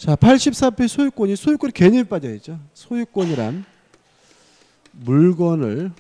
자, 84페이지 소유권이 개념이 빠져있죠. 소유권이란 물건을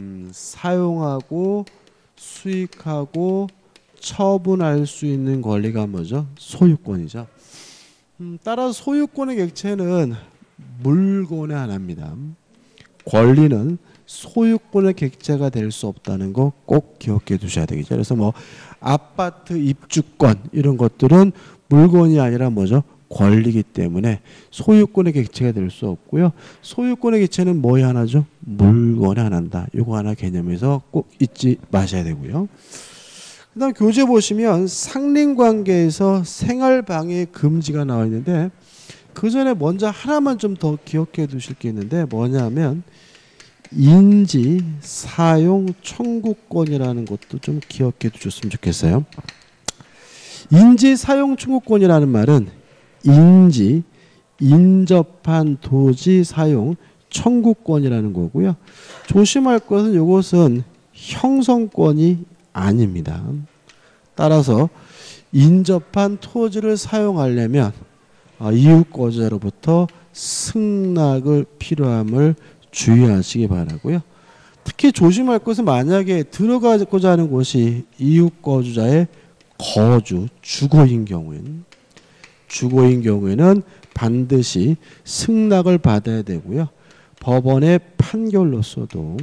사용하고 수익하고 처분할 수 있는 권리가 뭐죠? 소유권이죠. 따라서 소유권의 객체는 물건의 하나입니다. 권리는 소유권의 객체가 될 수 없다는 거 꼭 기억해 두셔야 되겠죠. 그래서 뭐 아파트 입주권 이런 것들은 물건이 아니라 뭐죠? 권리이기 때문에 소유권의 객체가 될 수 없고요. 소유권의 객체는 뭐의 하나죠? 물건의 하나다. 이거 하나 개념에서 꼭 잊지 마셔야 되고요. 그 다음 교재 보시면 상린관계에서 생활방해 금지가 나와 있는데 그 전에 먼저 하나만 좀 더 기억해 두실 게 있는데 뭐냐면 인지 사용 청구권이라는 것도 좀 기억해 두셨으면 좋겠어요. 인지 사용 청구권이라는 말은 인지, 인접한 도지 사용 청구권이라는 거고요. 조심할 것은 이것은 형성권이 아닙니다. 따라서 인접한 토지를 사용하려면 이웃거주자로부터 승낙을 필요함을 주의하시기 바라고요. 특히 조심할 것은 만약에 들어가고자 하는 곳이 이웃거주자의 거주, 주거인 경우에는 반드시 승낙을 받아야 되고요. 법원의 판결로서도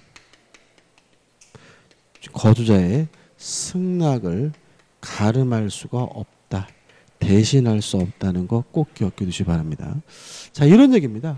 거주자의 승낙을 가름할 수가 없다. 대신할 수 없다는 거 꼭 기억해 두시기 바랍니다. 자, 이런 얘기입니다.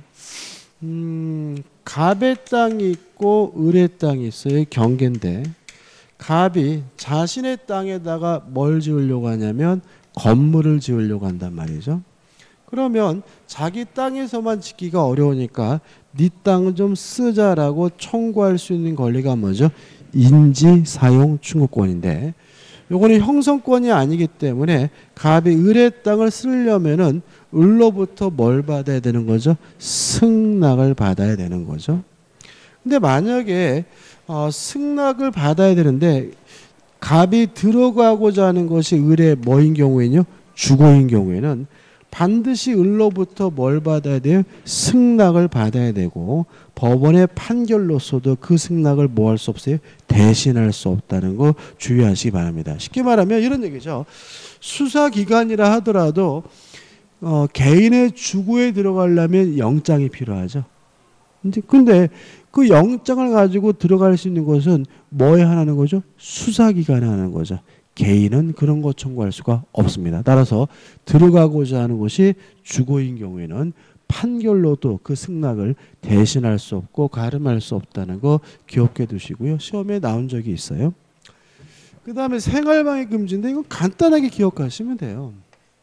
갑의 땅이 있고 을의 땅이 있어요. 경계인데 갑이 자신의 땅에다가 뭘 지으려고 하냐면 건물을 지으려고 한단 말이죠. 그러면 자기 땅에서만 짓기가 어려우니까 네 땅을 좀 쓰자라고 청구할 수 있는 권리가 뭐죠? 인지 사용 청구권인데 요거는 형성권이 아니기 때문에 갑이 을의 땅을 쓰려면은 을로부터 뭘 받아야 되는 거죠? 승낙을 받아야 되는 거죠. 근데 만약에 승낙을 받아야 되는데 갑이 들어가고자 하는 것이 을의 뭐인 경우에는요? 주거인 경우에는 반드시 을로부터 뭘 받아야 돼요? 승낙을 받아야 되고 법원의 판결로서도 그 승낙을 뭐 할 수 없어요? 대신할 수 없다는 거 주의하시기 바랍니다. 쉽게 말하면 이런 얘기죠. 수사기관이라 하더라도 개인의 주거에 들어가려면 영장이 필요하죠. 근데 그 영장을 가지고 들어갈 수 있는 것은 뭐에 하나는 거죠? 수사기관에 하는 거죠. 개인은 그런 거 청구할 수가 없습니다. 따라서 들어가고자 하는 것이 주거인 경우에는 판결로도 그 승낙을 대신할 수 없고 가름할 수 없다는 거 기억해 두시고요. 시험에 나온 적이 있어요. 그 다음에 생활방해 금지인데 이건 간단하게 기억하시면 돼요.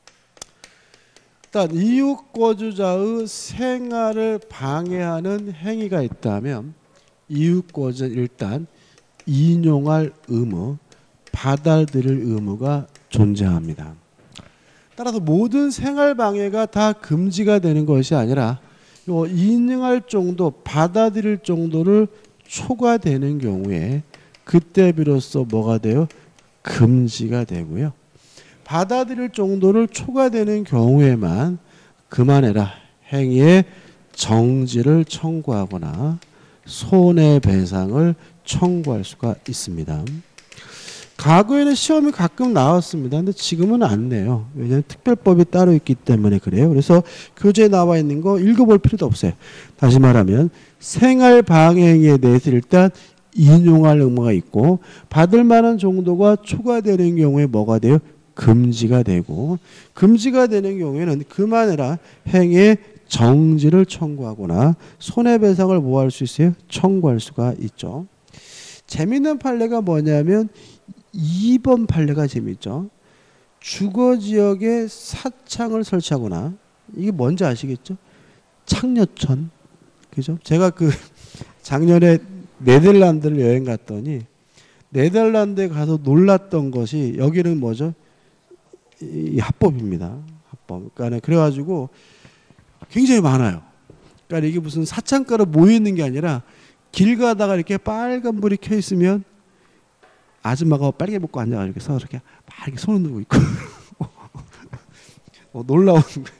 일단 이웃거주자의 생활을 방해하는 행위가 있다면 이웃거주자 일단 인용할 의무, 받아들일 의무가 존재합니다. 따라서 모든 생활방해가 다 금지가 되는 것이 아니라 인용할 정도, 받아들일 정도를 초과되는 경우에 그때 비로소 뭐가 돼요? 금지가 되고요. 받아들일 정도를 초과되는 경우에만 그만해라 행위의 정지를 청구하거나 손해배상을 청구할 수가 있습니다. 과거에는 시험이 가끔 나왔습니다. 근데 지금은 안 내요. 왜냐하면 특별법이 따로 있기 때문에 그래요. 그래서 교재에 나와 있는 거 읽어볼 필요도 없어요. 다시 말하면 생활방해행위에 대해서 일단 인용할 의무가 있고 받을 만한 정도가 초과되는 경우에 뭐가 돼요? 금지가 되고 금지가 되는 경우에는 그만해라 행위의 정지를 청구하거나 손해배상을 뭐 할 수 있어요? 청구할 수가 있죠. 재미있는 판례가 뭐냐면 2번 판례가 재미있죠. 주거지역에 사창을 설치하거나 이게 뭔지 아시겠죠? 창녀촌. 그죠? 제가 작년에 네덜란드를 여행 갔더니 네덜란드에 가서 놀랐던 것이 여기는 뭐죠? 이 합법입니다. 합법. 그러니까 그래가지고 굉장히 많아요. 그러니까 이게 무슨 사창가로 모여 있는 게 아니라 길 가다가 이렇게 빨간 불이 켜 있으면 아줌마가 빨개 벗고 앉아가지고 이렇게 막 이렇게 손을 들고 있고 놀라운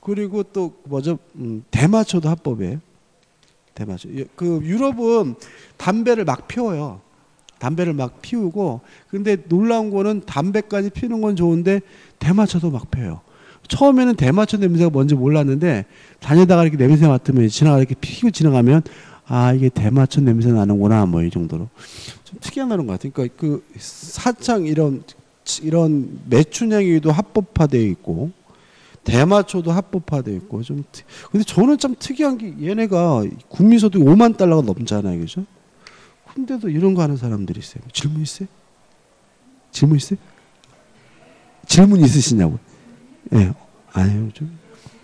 그리고 또 뭐죠? 대마초도 합법이에요. 대마초. 그 유럽은 담배를 막 피워요. 담배를 막 피우고, 근데 놀라운 거는 담배까지 피우는 건 좋은데 대마초도 막 펴요. 처음에는 대마초 냄새가 뭔지 몰랐는데 다니다가 이렇게 냄새 맡으면 지나가 이렇게 피고 지나가면 아 이게 대마초 냄새 나는구나 뭐 이 정도로 좀 특이한 나는 것 같아요. 그러니까 그 사창 이런 매춘향이도 합법화되어 있고 대마초도 합법화되어 있고 좀 근데 저는 참 특이한 게 얘네가 국민소득 5만 달러가 넘잖아요, 그죠? 근데도 이런 거 하는 사람들이 있어요. 질문 있어요? 질문 있어요? 질문 있으시냐고? 예, 네. 아니요 좀.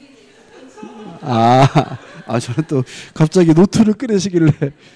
저는 또 갑자기 노트를 꺼내시길래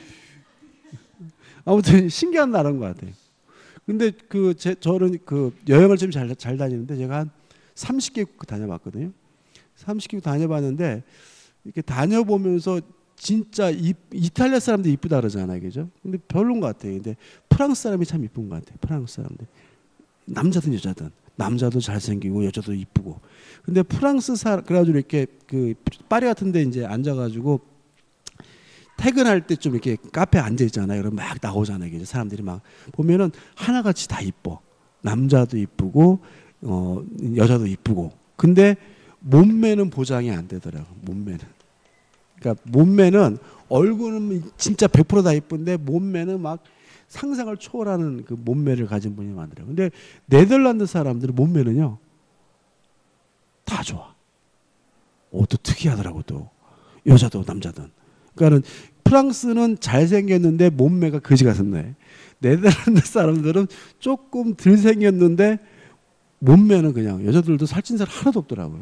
아무튼 신기한 나라인 것 같아요. 근데 저는 그 여행을 좀 잘 다니는데 제가 한 30개국 다녀봤거든요. 30개국 다녀봤는데 이렇게 다녀보면서 진짜 이탈리아 사람들 이쁘다 그러잖아요, 그죠? 근데 별론 것 같아요. 근데 프랑스 사람이 참 이쁜 것 같아요. 프랑스 사람들 남자든 여자든 남자도 잘생기고 여자도 이쁘고. 근데 프랑스 그래가지고 이렇게 그 파리 같은데 이제 앉아가지고 퇴근할 때 좀 이렇게 카페에 앉아 있잖아요. 그럼 막 나오잖아요. 이제 사람들이 막 보면은 하나같이 다 이뻐. 남자도 이쁘고 여자도 이쁘고. 근데 몸매는 보장이 안 되더라고. 몸매는. 그러니까 몸매는 얼굴은 진짜 100%다 이쁜데 몸매는 막 상상을 초월하는 그 몸매를 가진 분이 많더라고요. 근데 네덜란드 사람들은 몸매는요 다 좋아. 또 특이하더라고 또 여자도 남자든. 그러니까는 프랑스는 잘생겼는데 몸매가 거지 같은데 네덜란드 사람들은 조금 덜 생겼는데 몸매는 그냥 여자들도 살찐 사람 하나도 없더라고요.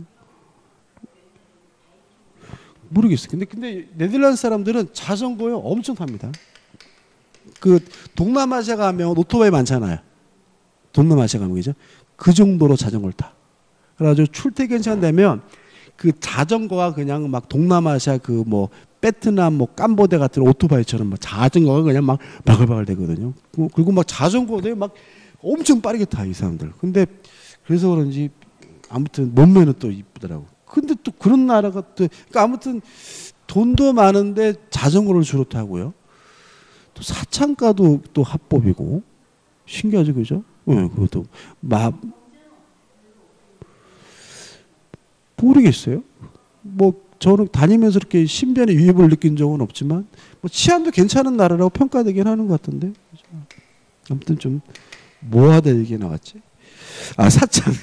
모르겠어요. 근데 네덜란드 사람들은 자전거요 엄청 탑니다. 그 동남아시아 가면 오토바이 많잖아요. 동남아시아 가면 그죠? 그 정도로 자전거를 타. 그래가지고 출퇴근 시간 되면 그 자전거가 그냥 막 동남아시아 그 뭐 베트남 뭐 캄보디아 같은 오토바이처럼 막 자전거가 그냥 막 바글바글 되거든요. 그리고 막 자전거도 막 엄청 빠르게 타 이 사람들. 근데 그래서 그런지 아무튼 몸매는 또 이쁘더라고. 근데 또 그런 나라가 또 그러니까 아무튼 돈도 많은데 자전거를 주로 타고요. 또 사창가도 또 합법이고 신기하죠, 그죠? 네, 그것도 모르겠어요. 뭐 저는 다니면서 이렇게 신변의 위협을 느낀 적은 없지만 뭐 치안도 괜찮은 나라라고 평가되긴 하는 것 같은데. 아무튼 좀 뭐하다 얘기 나왔지? 사창.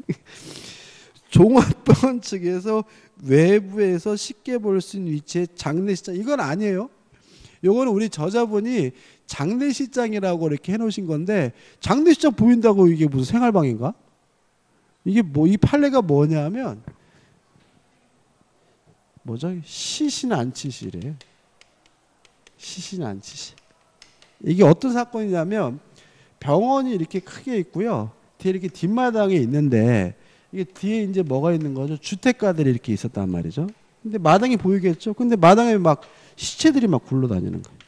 종합병원 측에서 외부에서 쉽게 볼 수 있는 위치의 장례식장 이건 아니에요. 요거는 우리 저자분이 장례식장이라고 이렇게 해놓으신 건데 장례식장 보인다고 이게 무슨 생활방인가? 이게 뭐 이 판례가 뭐냐면 뭐죠? 시신 안치실이에요. 시신 안치실. 이게 어떤 사건이냐면 병원이 이렇게 크게 있고요. 뒤에 이렇게 뒷마당에 있는데 이게 뒤에 이제 뭐가 있는 거죠? 주택가들이 이렇게 있었단 말이죠. 근데 마당이 보이겠죠? 근데 마당에 막 시체들이 막 굴러다니는 거예요.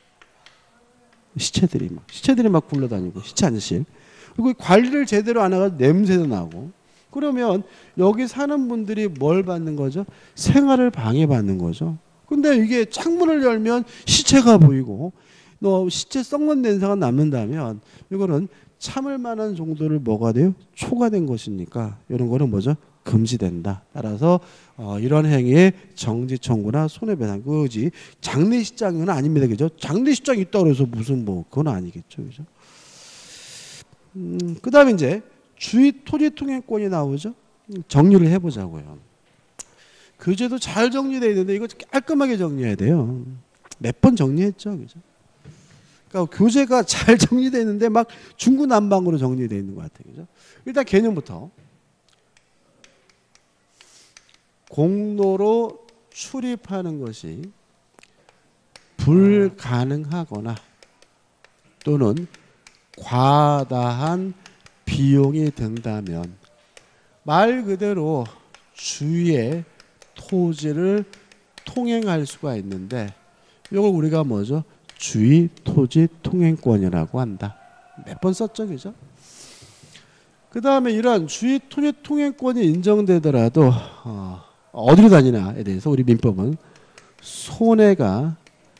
시체들이 막 굴러다니고 시체 안치실. 그리고 관리를 제대로 안 해가지고 냄새도 나고. 그러면 여기 사는 분들이 뭘 받는 거죠? 생활을 방해받는 거죠. 근데 이게 창문을 열면 시체가 보이고 시체 썩는 냄새가 남는다면 이거는 참을 만한 정도를 뭐가 돼요? 초과된 것이니까 이런 거는 뭐죠? 금지된다. 따라서 이런 행위에 정지 청구나 손해배상 그거지 장례식장은 아닙니다. 그죠? 장례식장 있다고 해서 무슨 뭐 그건 아니겠죠. 그죠? 그다음에 이제 주의 토지 통행권이 나오죠. 정리를 해보자고요. 교재도 잘 정리되어 있는데 이거 깔끔하게 정리해야 돼요. 몇 번 정리했죠. 그죠? 그러니까 교재가 잘 정리되어 있는데 막 중구난방으로 정리되어 있는 것 같아요. 그죠? 일단 개념부터 공로로 출입하는 것이 불가능하거나 또는 과다한 비용이 든다면 말 그대로 주위의 토지를 통행할 수가 있는데 이걸 우리가 뭐죠? 주의 토지 통행권이라고 한다. 몇 번 썼죠, 그죠? 그 다음에 이런 주의 토지 통행권이 인정되더라도 어디로 다니냐에 대해서 우리 민법은 손해가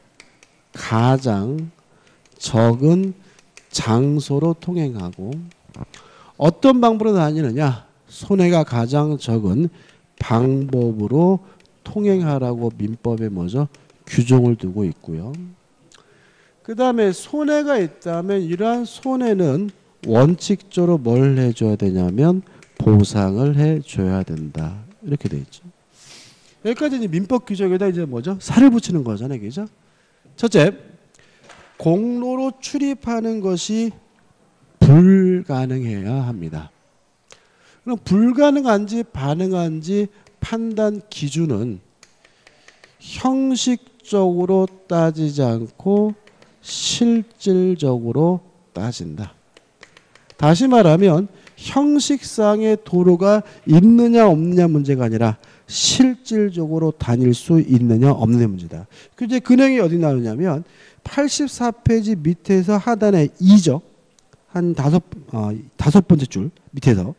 가장 적은 장소로 통행하고 어떤 방법으로 다니느냐? 손해가 가장 적은 방법으로 통행하라고 민법에 뭐죠? 규정을 두고 있고요. 그 다음에 손해가 있다면 이러한 손해는 원칙적으로 뭘 해줘야 되냐면 보상을 해줘야 된다. 이렇게 돼 있죠. 여기까지 이제 민법 규정에다 이제 뭐죠? 살을 붙이는 거잖아요. 그죠? 첫째, 공로로 출입하는 것이 불가능해야 합니다. 그럼 불가능한지 가능한지 판단 기준은 형식적으로 따지지 않고 실질적으로 따진다. 다시 말하면 형식상의 도로가 있느냐 없느냐 문제가 아니라 실질적으로 다닐 수 있느냐 없느냐 문제다. 이제 그 내용이 어디 나오냐면 84페이지 밑에서 하단에 2죠. 한 다섯 번째 줄 밑에서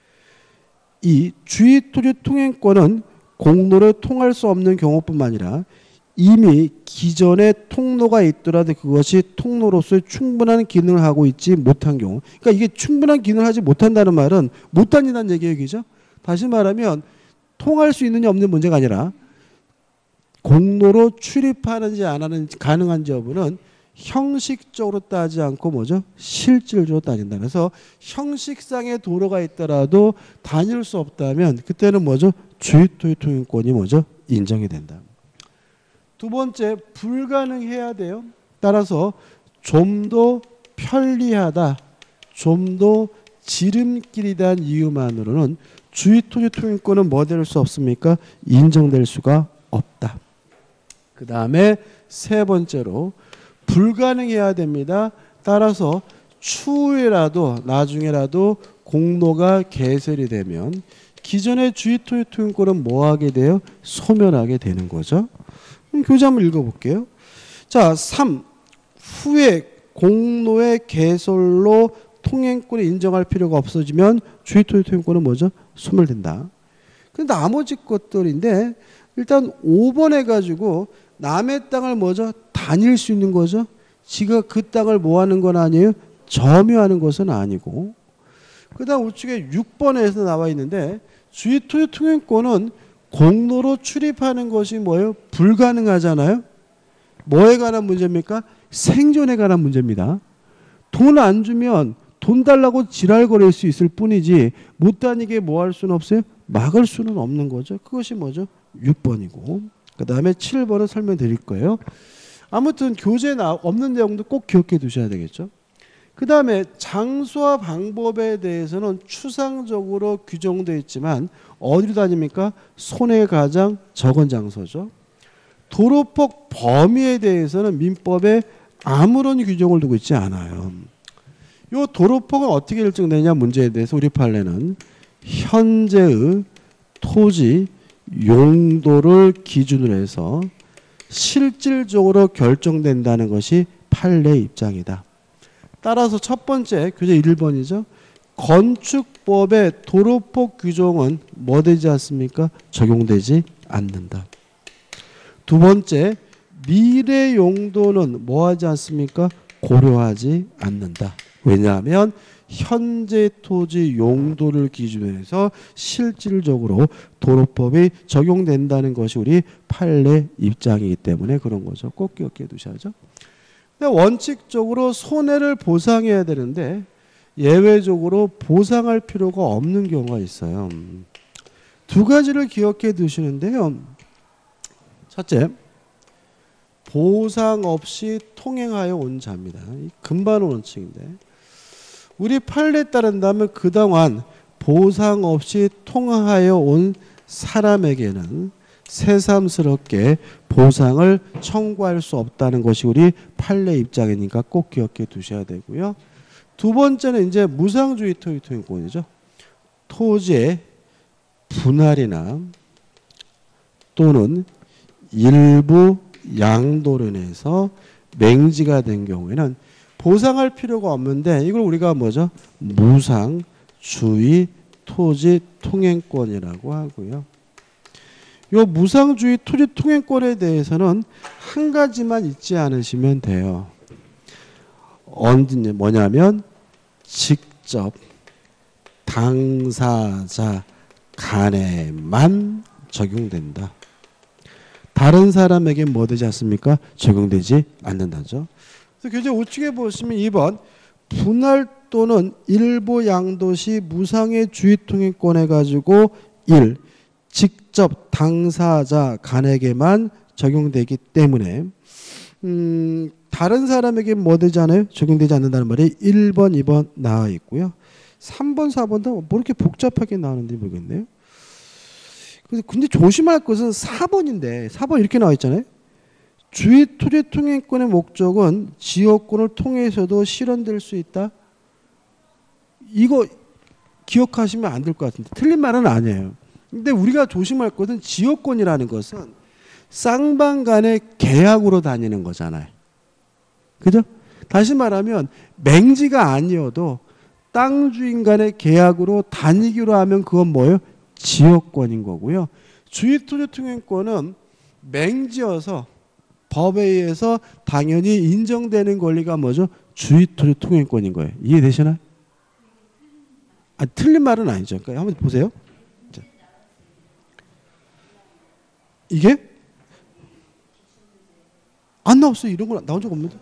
이 주의토지 통행권은 공로를 통할 수 없는 경우뿐만 아니라 이미 기존에 통로가 있더라도 그것이 통로로서의 충분한 기능을 하고 있지 못한 경우, 그러니까 이게 충분한 기능을 하지 못한다는 말은 못 다닌다는 얘기죠. 다시 말하면 통할 수 있느냐 없는 문제가 아니라 공로로 출입하는지 안 하는지 가능한지 여부는 형식적으로 따지지 않고 뭐죠? 실질적으로 따진다. 그래서 형식상의 도로가 있더라도 다닐 수 없다면 그때는 뭐죠? 주의토지 통행권이 뭐죠? 인정이 된다. 두 번째, 불가능해야 돼요. 따라서 좀 더 편리하다, 좀 더 지름길이란 이유만으로는 주의토지 통행권은 뭐 될 수 없습니까? 인정될 수가 없다. 그 다음에 세 번째로 불가능해야 됩니다. 따라서 추후에라도 나중에라도 공로가 개설이 되면 기존의 주의토지 통행권은 뭐 하게 돼요? 소멸하게 되는 거죠. 교재 한번 읽어볼게요. 자, 3. 후에 공로의 개설로 통행권을 인정할 필요가 없어지면 주의토지 통행권은 뭐죠? 소멸된다. 근데 나머지 것들인데 일단 5번 해가지고 남의 땅을 뭐죠? 다닐 수 있는 거죠. 지가 그 땅을 뭐 하는 건 아니에요? 점유하는 것은 아니고. 그 다음 우측에 6번에서 나와 있는데 주의토지 통행권은 공로로 출입하는 것이 뭐예요? 불가능하잖아요. 뭐에 관한 문제입니까? 생존에 관한 문제입니다. 돈 안 주면 돈 달라고 지랄거릴 수 있을 뿐이지 못 다니게 뭐 할 수는 없어요? 막을 수는 없는 거죠. 그것이 뭐죠? 6번이고 그 다음에 7번은 설명드릴 거예요. 아무튼 교재에 없는 내용도 꼭 기억해 두셔야 되겠죠. 그 다음에 장소와 방법에 대해서는 추상적으로 규정되어 있지만 어디로 다닙니까? 손해가 가장 적은 장소죠. 도로폭 범위에 대해서는 민법에 아무런 규정을 두고 있지 않아요. 이 도로폭은 어떻게 일정되냐 문제에 대해서 우리 판례는 현재의 토지 용도를 기준으로 해서 실질적으로 결정된다는 것이 판례 입장이다. 따라서 첫 번째 교재 1번이죠. 건축법의 도로폭 규정은 뭐 되지 않습니까? 적용되지 않는다. 두 번째, 미래 용도는 뭐 하지 않습니까? 고려하지 않는다. 왜냐하면 현재 토지 용도를 기준으로 해서 실질적으로 도로법이 적용된다는 것이 우리 판례 입장이기 때문에 그런 거죠. 꼭 기억해 두셔야죠. 원칙적으로 손해를 보상해야 되는데 예외적으로 보상할 필요가 없는 경우가 있어요. 두 가지를 기억해 두시는데요. 첫째, 보상 없이 통행하여 온 자입니다. 근반 원칙인데 우리 판례에 따른다면 그동안 보상 없이 통행하여 온 사람에게는 새삼스럽게 보상을 청구할 수 없다는 것이 우리 판례 입장이니까 꼭 기억해 두셔야 되고요. 두 번째는 이제 무상주의 토지 통행권이죠. 토지의 분할이나 또는 일부 양도로 인해서 맹지가 된 경우에는 보상할 필요가 없는데 이걸 우리가 뭐죠? 무상주의 토지 통행권이라고 하고요. 요 무상주의 토지 통행권에 대해서는 한 가지만 잊지 않으시면 돼요. 뭐냐면 직접 당사자 간에만 적용된다. 다른 사람에게 뭐 되지 않습니까? 적용되지 않는다죠. 그래서 교재 우측에 보시면 2번 분할 또는 일부 양도시 무상의 주의 통행권에 가지고 1. 직접 당사자 간에게만 적용되기 때문에 다른 사람에게 뭐 되지 않아요? 적용되지 않는다는 말이 1번, 2번 나와 있고요. 3번, 4번도 뭐 이렇게 복잡하게 나오는지 모르겠네요. 근데 조심할 것은 4번인데 4번 이렇게 나와 있잖아요. 주의 토지 통행권의 목적은 지역권을 통해서도 실현될 수 있다. 이거 기억하시면 안 될 것 같은데 틀린 말은 아니에요. 근데 우리가 조심할 것은 지역권이라는 것은 쌍방 간의 계약으로 다니는 거잖아요. 그죠? 다시 말하면 맹지가 아니어도 땅 주인 간의 계약으로 다니기로 하면 그건 뭐예요? 지역권인 거고요. 주의토지 통행권은 맹지여서 법에 의해서 당연히 인정되는 권리가 뭐죠? 주의토지 통행권인 거예요. 이해되시나요? 틀린 말은 아니죠. 그러니까 한번 보세요. 자. 이게 안 나왔어요. 이런 거 나온 적 없는데.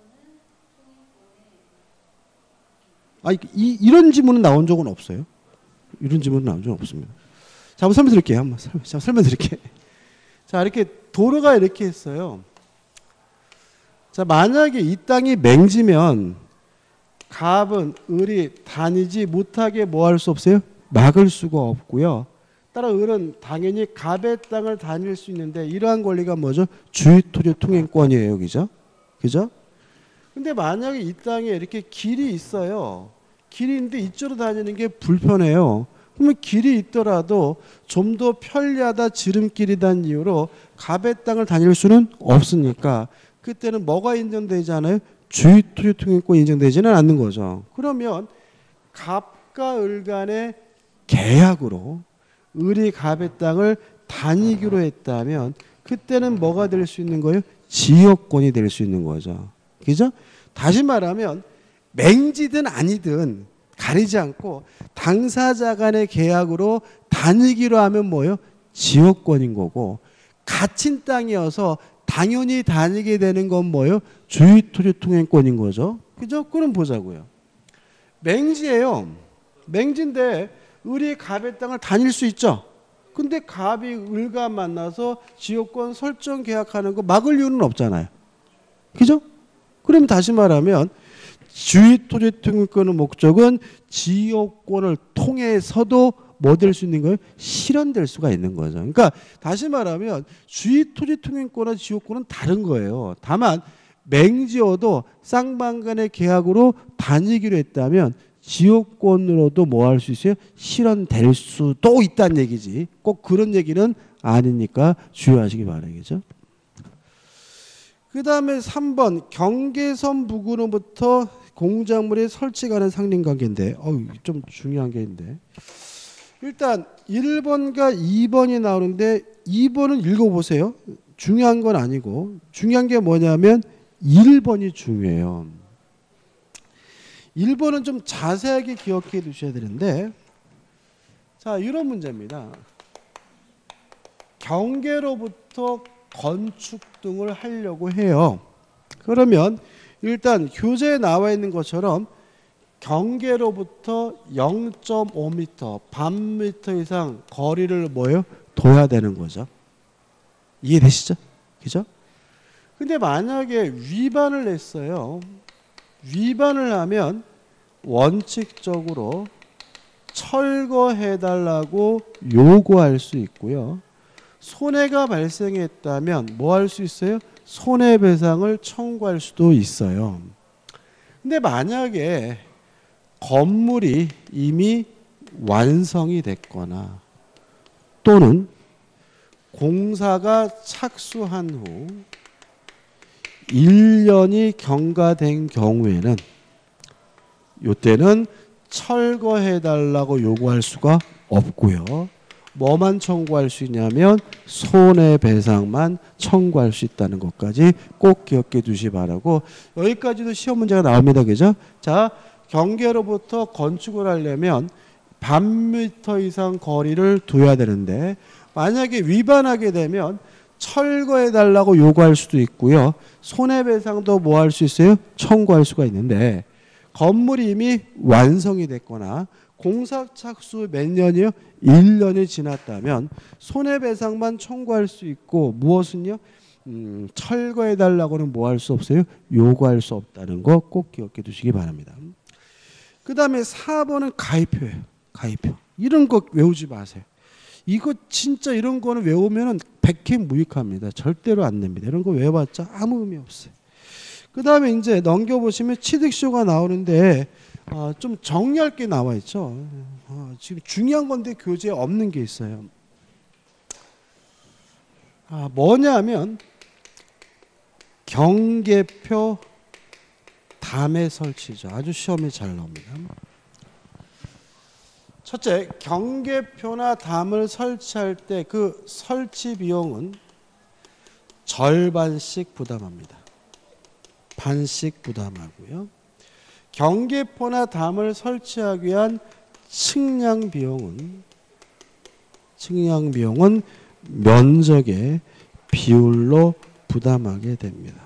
이런 지문은 나온 적은 없어요. 이런 지문은 나온 적은 없습니다. 자, 한번 설명드릴게요. 한번 설명드릴게요. 자, 이렇게 도로가 이렇게 있어요. 자, 만약에 이 땅이 맹지면 갑은 을이 다니지 못하게 뭐 할 수 없어요? 막을 수가 없고요. 따라 을은 당연히 갑의 땅을 다닐 수 있는데 이러한 권리가 뭐죠? 주의토지 통행권이에요. 그죠? 그죠? 근데 만약에 이 땅에 이렇게 길이 있어요. 길이 있는데 이쪽으로 다니는 게 불편해요. 그러면 길이 있더라도 좀 더 편리하다, 지름길이란 이유로 갑의 땅을 다닐 수는 없으니까 그때는 뭐가 인정되잖아요? 주의토지 통행권이 인정되지는 않는 거죠. 그러면 갑과 을 간의 계약으로 을이 갑의 땅을 다니기로 했다면 그때는 뭐가 될 수 있는 거예요? 지역권이 될 수 있는 거죠. 그죠? 다시 말하면 맹지든 아니든 가리지 않고 당사자 간의 계약으로 다니기로 하면 뭐예요? 지역권인 거고 갇힌 땅이어서 당연히 다니게 되는 건 뭐예요? 주의토지 통행권인 거죠. 그죠? 그럼 보자고요. 맹지예요. 맹지인데 을이 갑의 땅을 다닐 수 있죠. 근데 갑이 을과 만나서 지역권 설정 계약하는 거 막을 이유는 없잖아요. 그죠? 그럼 다시 말하면 주의토지 통행권의 목적은 지역권을 통해서도 뭐 될 수 있는 거예요? 실현될 수가 있는 거죠. 그러니까 다시 말하면 주의토지 통행권과 지역권은 다른 거예요. 다만 맹지어도 쌍방 간의 계약으로 다니기로 했다면 지역권으로도 뭐 할 수 있어요? 실현될 수도 있다는 얘기지. 꼭 그런 얘기는 아니니까 주의하시기 바라겠죠. 그 다음에 3번 경계선 부근으로부터 공작물의 설치가는 상린관계인데 좀 중요한 게 있는데 일단 1번과 2번이 나오는데 2번은 읽어보세요. 중요한 건 아니고 중요한 게 뭐냐면 1번이 중요해요. 1번은 좀 자세하게 기억해 두셔야 되는데 자 이런 문제입니다. 경계로부터 건축 등을 하려고 해요. 그러면 일단 교재에 나와 있는 것처럼 경계로부터 0.5m, 반미터 이상 거리를 뭐예요? 둬야 되는 거죠. 이해되시죠? 그죠? 근데 만약에 위반을 했어요. 위반을 하면 원칙적으로 철거해달라고 요구할 수 있고요. 손해가 발생했다면 뭐 할 수 있어요? 손해배상을 청구할 수도 있어요. 근데 만약에 건물이 이미 완성이 됐거나 또는 공사가 착수한 후 1년이 경과된 경우에는 이때는 철거해달라고 요구할 수가 없고요. 뭐만 청구할 수 있냐면 손해배상만 청구할 수 있다는 것까지 꼭 기억해 두시 바라고 여기까지도 시험 문제가 나옵니다. 그죠? 자, 경계로부터 건축을 하려면 반미터 이상 거리를 둬야 되는데 만약에 위반하게 되면 철거해 달라고 요구할 수도 있고요. 손해배상도 뭐 할 수 있어요? 청구할 수가 있는데 건물이 이미 완성이 됐거나 공사 착수 몇 년이요? 1년이 지났다면 손해배상만 청구할 수 있고 무엇은요? 철거해 달라고는 뭐 할 수 없어요? 요구할 수 없다는 거 꼭 기억해 두시기 바랍니다. 그 다음에 4번은 가입표예요. 가입표. 이런 거 외우지 마세요. 이거 진짜 이런 거는 외우면 백해무익합니다. 절대로 안 됩니다. 이런 거 외워봤자 아무 의미 없어요. 그 다음에 이제 넘겨보시면 취득시효가 나오는데 좀 정리할 게 나와 있죠. 지금 중요한 건데 교재에 없는 게 있어요. 뭐냐면 경계표 담의 설치죠. 아주 시험에 잘 나옵니다. 첫째, 경계표나 담을 설치할 때 그 설치 비용은 절반씩 부담합니다. 반씩 부담하고요. 경계표나 담을 설치하기 위한 측량 비용은 면적의 비율로 부담하게 됩니다.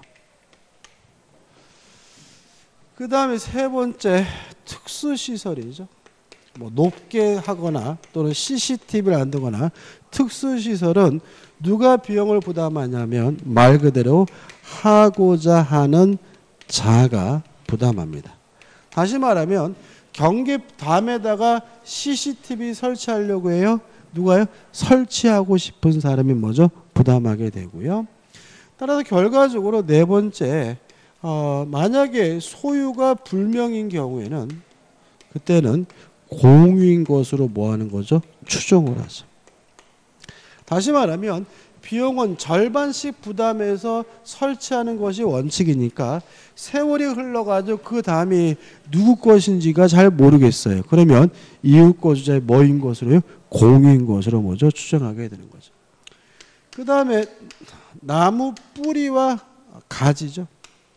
그 다음에 세 번째, 특수시설이죠. 뭐 높게 하거나 또는 CCTV를 안 두거나 특수시설은 누가 비용을 부담하냐면 말 그대로 하고자 하는 자가 부담합니다. 다시 말하면 경계담에다가 CCTV 설치하려고 해요. 누가요? 설치하고 싶은 사람이 뭐죠? 부담하게 되고요. 따라서 결과적으로 네 번째, 만약에 소유가 불명인 경우에는 그때는 공유인 것으로 뭐 하는 거죠? 추정을 하죠. 다시 말하면 비용은 절반씩 부담해서 설치하는 것이 원칙이니까 세월이 흘러가지고 그 담이 누구 것인지가 잘 모르겠어요. 그러면 이웃 거주자의 뭐인 것으로요? 공유인 것으로 뭐죠? 추정하게 되는 거죠. 그 다음에 나무 뿌리와 가지죠.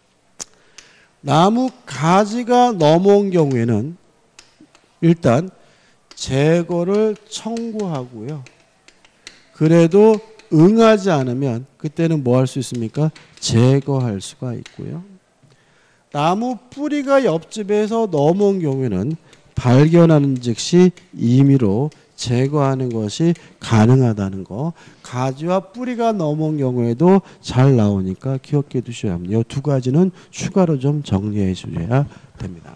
나무 가지가 넘어온 경우에는 일단 제거를 청구하고요. 그래도 응하지 않으면 그때는 뭐 할 수 있습니까? 제거할 수가 있고요. 나무 뿌리가 옆집에서 넘어온 경우에는 발견하는 즉시 임의로 제거하는 것이 가능하다는 거. 가지와 뿌리가 넘어온 경우에도 잘 나오니까 기억해 두셔야 합니다. 이 두 가지는 추가로 좀 정리해 주셔야 됩니다.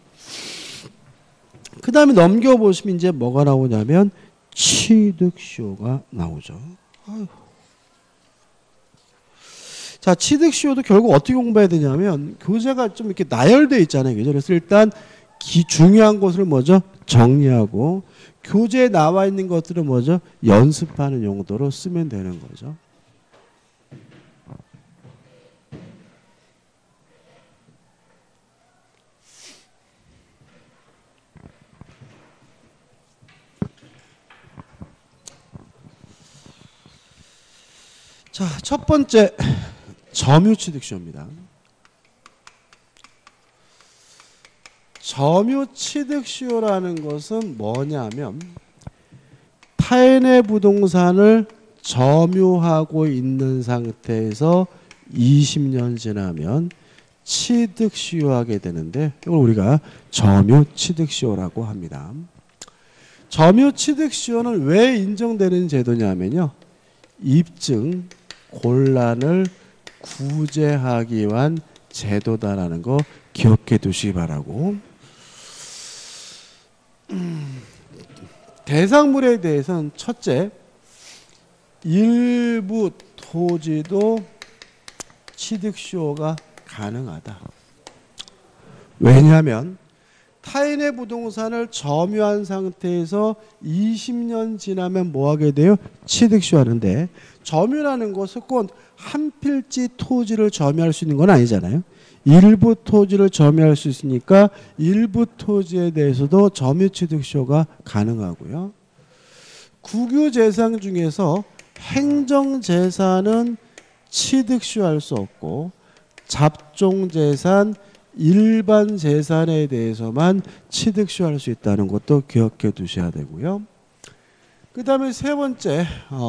그 다음에 넘겨보시면 이제 뭐가 나오냐면 취득시효가 나오죠. 아유. 자, 취득시효도 결국 어떻게 공부해야 되냐면 교재가 좀 이렇게 나열되어 있잖아요. 그죠? 그래서 일단 중요한 것을 뭐죠? 정리하고 교재에 나와 있는 것들은 뭐죠? 연습하는 용도로 쓰면 되는 거죠. 자, 첫 번째 점유취득시효입니다. 점유취득시효라는 것은 뭐냐면 타인의 부동산을 점유하고 있는 상태에서 20년 지나면 취득시효하게 되는데 이걸 우리가 점유취득시효라고 합니다. 점유취득시효는 왜 인정되는 제도냐면요. 입증 곤란을 구제하기 위한 제도다라는 거 기억해 두시기 바라고. 대상물에 대해서는 첫째, 일부 토지도 취득시효가 가능하다. 왜냐하면 타인의 부동산을 점유한 상태에서 20년 지나면 뭐 하게 돼요? 취득시효하는데 점유라는 것은 꼭 한 필지 토지를 점유할 수 있는 건 아니잖아요. 일부 토지를 점유할 수 있으니까 일부 토지에 대해서도 점유취득시효가 가능하고요. 국유재산 중에서 행정재산은 취득시효할 수 없고 잡종재산, 일반 재산에 대해서만 취득시효할 수 있다는 것도 기억해 두셔야 되고요. 그 다음에 세 번째,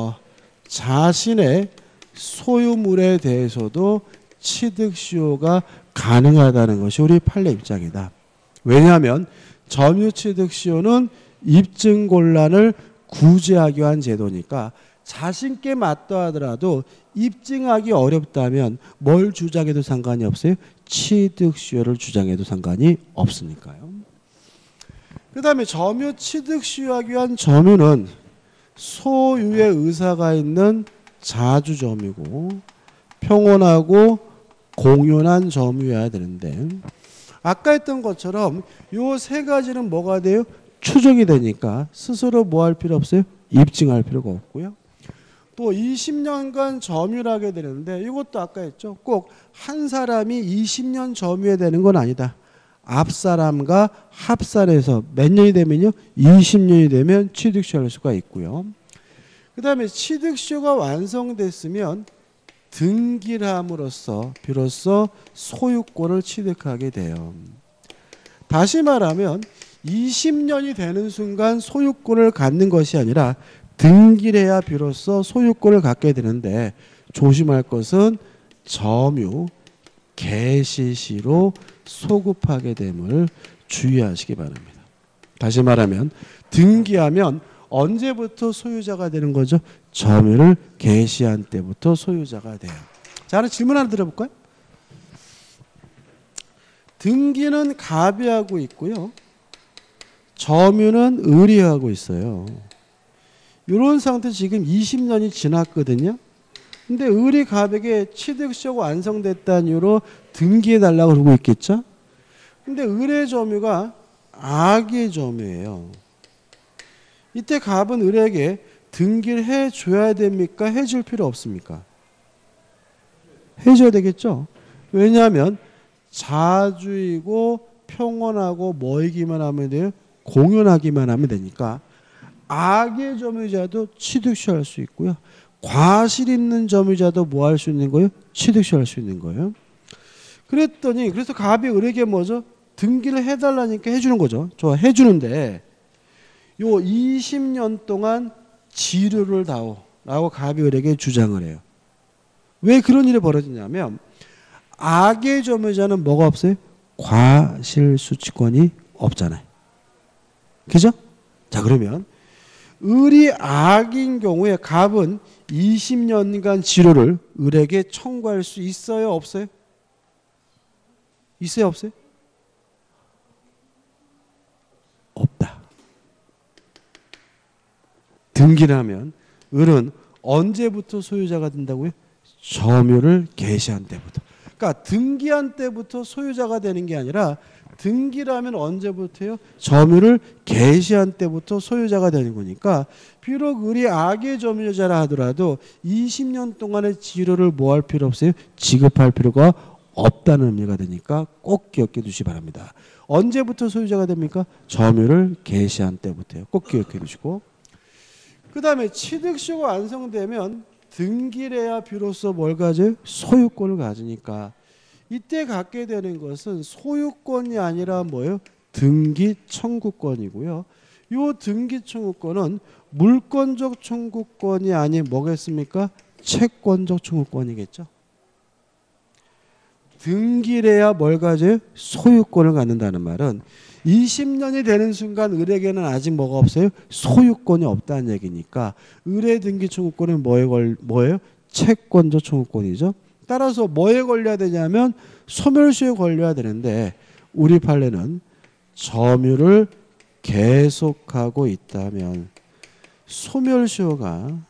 자신의 소유물에 대해서도 취득시효가 가능하다는 것이 우리 판례 입장이다. 왜냐하면 점유취득시효는 입증곤란을 구제하기 위한 제도니까 자신께 맞다 하더라도 입증하기 어렵다면 뭘 주장해도 상관이 없어요? 취득시효를 주장해도 상관이 없으니까요. 그 다음에 점유 취득시효하기 위한 점유는 소유의 의사가 있는 자주점유고 평온하고 공연한 점유여야 되는데 아까 했던 것처럼 요 세 가지는 뭐가 돼요? 추정이 되니까 스스로 뭐 할 필요 없어요? 입증할 필요가 없고요. 또 20년간 점유를 하게 되는데 이것도 아까 했죠. 꼭 한 사람이 20년 점유해야 되는 건 아니다. 앞사람과 합산해서 몇 년이 되면요? 20년이 되면 취득시효할 수가 있고요. 그 다음에 취득시효가 완성됐으면 등기를 함으로써 비로소 소유권을 취득하게 돼요. 다시 말하면 20년이 되는 순간 소유권을 갖는 것이 아니라 등기를 해야 비로소 소유권을 갖게 되는데 조심할 것은 점유, 개시시로 소급하게 됨을 주의하시기 바랍니다. 다시 말하면 등기하면 언제부터 소유자가 되는 거죠? 점유를 개시한 때부터 소유자가 돼요. 자, 하나 질문 하나 드려볼까요? 등기는 갑이 하고 있고요. 점유는 을이 하고 있어요. 이런 상태 지금 20년이 지났거든요. 근데 을이 갑에게 취득시효가 완성됐다는 이유로 등기해달라고 그러고 있겠죠. 근데 을의 점유가 악의 점유예요. 이때 갑은 을에게 등기를 해줘야 됩니까? 해줄 필요 없습니까? 해줘야 되겠죠. 왜냐하면 자주이고 평온하고 뭐이기만 하면 돼요? 공연하기만 하면 되니까 악의 점유자도 취득시효할 수 있고요. 과실 있는 점유자도 뭐 할 수 있는 거예요? 취득시효할 수 있는 거예요. 그랬더니 그래서 갑이 을에게 뭐죠? 등기를 해달라니까 해주는 거죠. 좋아, 해주는데 요 20년 동안 지류를 다오 라고 갑이 을에게 주장을 해요. 왜 그런 일이 벌어지냐면 악의 점유자는 뭐가 없어요? 과실수취권이 없잖아요. 그죠? 자, 그러면 을이 악인 경우에 갑은 20년간 지료를 을에게 청구할 수 있어요? 없어요? 있어요? 없어요? 없다. 등기를 하면 을은 언제부터 소유자가 된다고요? 점유를 개시한 때부터. 그러니까 등기한 때부터 소유자가 되는 게 아니라 등기를 하면 언제부터요? 점유를 개시한 때부터 소유자가 되는 거니까 비록 을이 악의 점유자라 하더라도 20년 동안의 지료를 뭐 할 필요 없어요? 지급할 필요가 없다는 의미가 되니까 꼭 기억해 두시기 바랍니다. 언제부터 소유자가 됩니까? 점유를 개시한 때부터요. 꼭 기억해 두시고 그 다음에 취득시효가 완성되면 등기를 해야 비로소 뭘 가져요? 소유권을 가지니까 이때 갖게 되는 것은 소유권이 아니라 뭐예요? 등기 청구권이고요. 이 등기 청구권은 물권적 청구권이 아닌 뭐겠습니까? 채권적 청구권이겠죠. 등기를 해야 뭘 가져요? 소유권을 갖는다는 말은 20년이 되는 순간 을에게는 아직 뭐가 없어요? 소유권이 없다는 얘기니까 을의 등기 청구권은 뭐예요? 채권적 청구권이죠. 따라서 뭐에 걸려야 되냐면 소멸시효에 걸려야 되는데 우리 판례는 점유를 계속하고 있다면 소멸시효가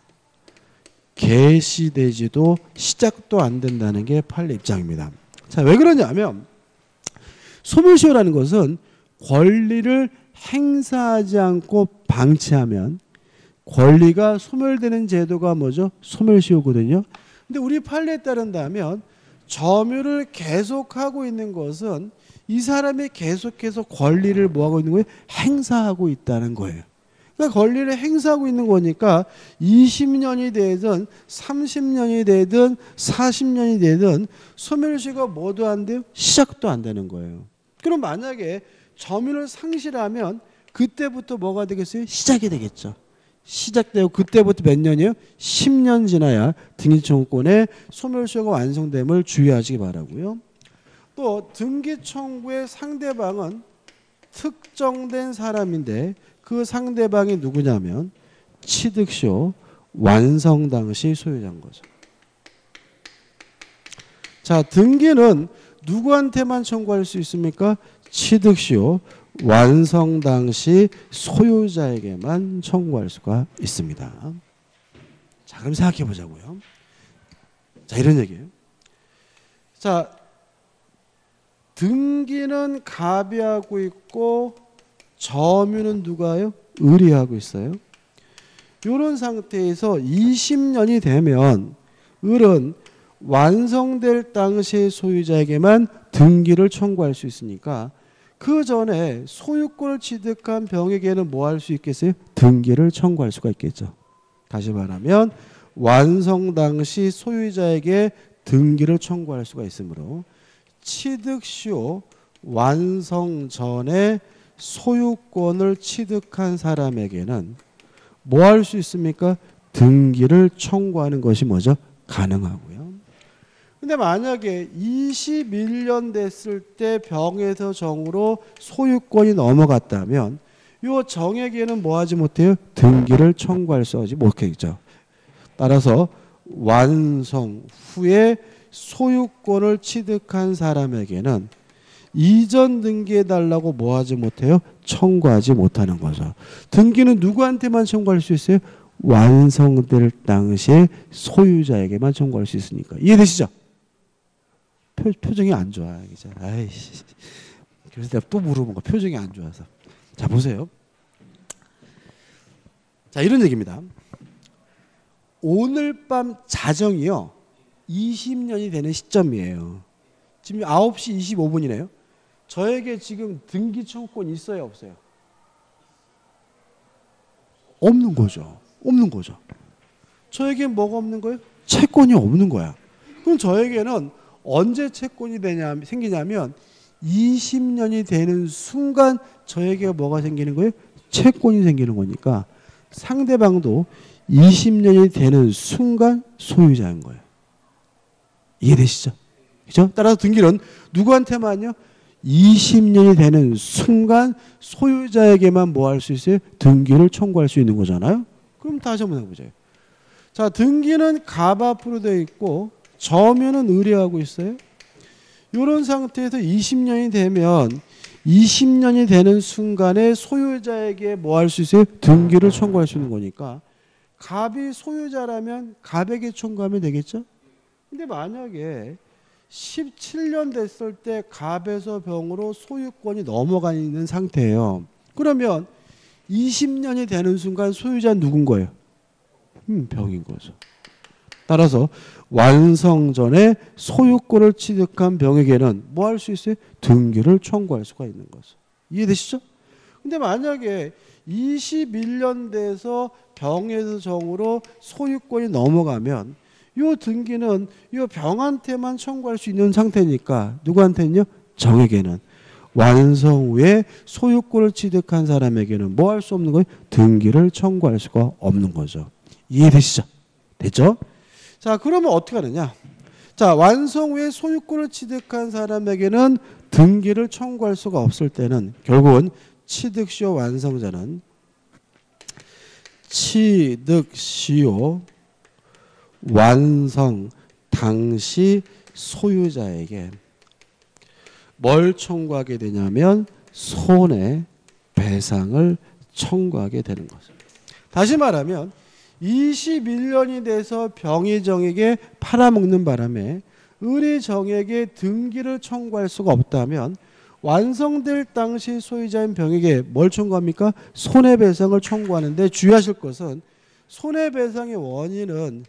개시되지도 시작도 안 된다는 게 판례 입장입니다. 자, 왜 그러냐면 소멸시효라는 것은 권리를 행사하지 않고 방치하면 권리가 소멸되는 제도가 뭐죠? 소멸시효거든요. 근데 우리 판례에 따른다면 점유를 계속하고 있는 것은 이 사람이 계속해서 권리를 뭐하고 있는 거예요? 행사하고 있다는 거예요. 그러니까 권리를 행사하고 있는 거니까 20년이 되든 30년이 되든 40년이 되든 소멸시효가 뭐도 안 돼요? 시작도 안 되는 거예요. 그럼 만약에 점유를 상실하면 그때부터 뭐가 되겠어요? 시작이 되겠죠. 시작되고 그때부터 몇 년이에요? 10년 지나야 등기청구권의 소멸시효가 완성됨을 주의하시기 바라고요. 또 등기청구의 상대방은 특정된 사람인데 그 상대방이 누구냐면 취득시효 완성 당시 소유자인 거죠. 자, 등기는 누구한테만 청구할 수 있습니까? 취득시효 완성 당시 소유자에게만 청구할 수가 있습니다. 자, 그럼 생각해 보자고요. 자, 이런 얘기예요. 자, 등기는 갑이 하고 있고 점유는 누가요? 을이 하고 있어요. 이런 상태에서 20년이 되면 을은 완성될 당시의 소유자에게만 등기를 청구할 수 있으니까 그 전에 소유권을 취득한 병에게는 뭐 할 수 있겠어요? 등기를 청구할 수가 있겠죠. 다시 말하면 완성 당시 소유자에게 등기를 청구할 수가 있으므로 취득시효 완성 전에 소유권을 취득한 사람에게는 뭐 할 수 있습니까? 등기를 청구하는 것이 뭐죠? 가능하고요. 근데 만약에 21년 됐을 때 병에서 정으로 소유권이 넘어갔다면 이 정에게는 뭐 하지 못해요? 등기를 청구할 수 하지 못하겠죠. 따라서 완성 후에 소유권을 취득한 사람에게는 이전 등기해달라고 뭐 하지 못해요? 청구하지 못하는 거죠. 등기는 누구한테만 청구할 수 있어요? 완성될 당시에 소유자에게만 청구할 수 있으니까. 이해되시죠? 표정이 안 좋아. 아이씨. 그래서 내가 또 물어본 거 표정이 안 좋아서. 자, 보세요. 자, 이런 얘기입니다. 오늘 밤 자정이요. 20년이 되는 시점이에요. 지금 9시 25분이네요. 저에게 지금 등기 청구권 있어요, 없어요? 없는 거죠. 없는 거죠. 저에게 뭐가 없는 거예요? 채권이 없는 거야. 그럼 저에게는 언제 채권이 생기냐면 20년이 되는 순간 저에게 뭐가 생기는 거예요? 채권이 생기는 거니까 상대방도 20년이 되는 순간 소유자인 거예요. 이해되시죠? 그렇죠? 따라서 등기는 누구한테만요? 20년이 되는 순간 소유자에게만 뭐 할 수 있어요? 등기를 청구할 수 있는 거잖아요. 그럼 다시 한번 해보죠. 자, 등기는 갑 앞으로 되어 있고 점유는 을이하고 있어요. 이런 상태에서 20년이 되면 20년이 되는 순간에 소유자에게 뭐 할 수 있어요? 등기를 청구할 수 있는 거니까 갑이 소유자라면 갑에게 청구하면 되겠죠? 근데 만약에 17년 됐을 때 갑에서 병으로 소유권이 넘어가 있는 상태예요. 그러면 20년이 되는 순간 소유자는 누군 거예요? 병인 거죠. 따라서 완성 전에 소유권을 취득한 병에게는 뭐 할 수 있어요? 등기를 청구할 수가 있는 거죠. 이해되시죠? 근데 만약에 21년 돼서 병에서 정으로 소유권이 넘어가면 이 등기는 이 병한테만 청구할 수 있는 상태니까 누구한테는요? 정에게는. 완성 후에 소유권을 취득한 사람에게는 뭐 할 수 없는 거예요? 등기를 청구할 수가 없는 거죠. 이해되시죠? 됐죠? 자, 그러면 어떻게 하느냐? 자, 완성 후에 소유권을 취득한 사람에게는 등기를 청구할 수가 없을 때는 결국은 취득시효 완성자는 취득시효 완성 당시 소유자에게 뭘 청구하게 되냐면 손해배상을 청구하게 되는 거죠. 다시 말하면 21년이 돼서 병의정에게 팔아먹는 바람에 을의정에게 등기를 청구할 수가 없다면 완성될 당시 소유자인 병에게 뭘 청구합니까? 손해배상을 청구하는데 주의하실 것은 손해배상의 원인은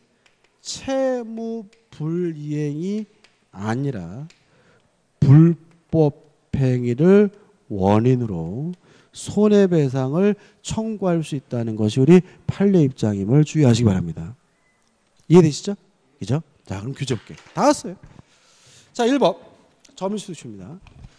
채무불이행이 아니라 불법행위를 원인으로 손해배상을 청구할 수 있다는 것이 우리 판례 입장임을 주의하시기 바랍니다. 이해되시죠? 그죠? 자, 그럼 규제 볼게요. 다 왔어요. 자, 1번 점수입니다.